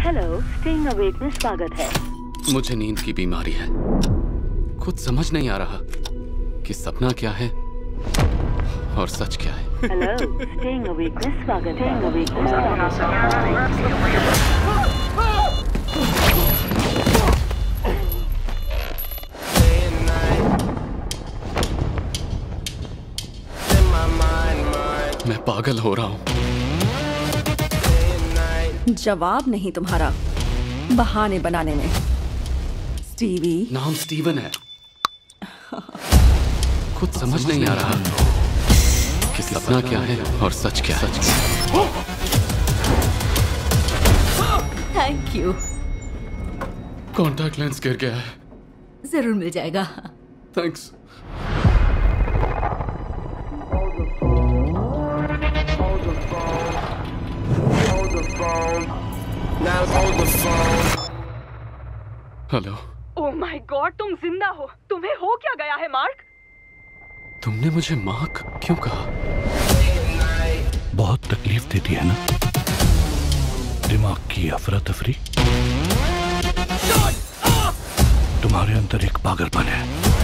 Hello, staying awake में स्वागत है। मुझे नींद की बीमारी है। कुछ समझ नहीं आ रहा कि सपना क्या है और सच क्या है। हेलो, स्टेइंग अवेक में स्वागत है। स्टेइंग अवेक में स्वागत है। मैं पागल हो रहा हूँ। जवाब नहीं तुम्हारा बहाने बनाने में। स्टीवी। नाम स्टीवन है। कुछ समझ नहीं आ रहा कि सपना क्या है और सच क्या है। Thank you. कॉन्टैक्ट लेंस गिर गया है। जरूर मिल जाएगा। Thanks. Hello. Oh my god, तुम जिंदा हो। तुम्हें हो क्या गया है मार्क? तुमने मुझे मार्क क्यों कहा? बहुत तकलीफ देती है ना दिमाग की अफरा तफरी। तुम्हारे अंदर एक पागलपन है।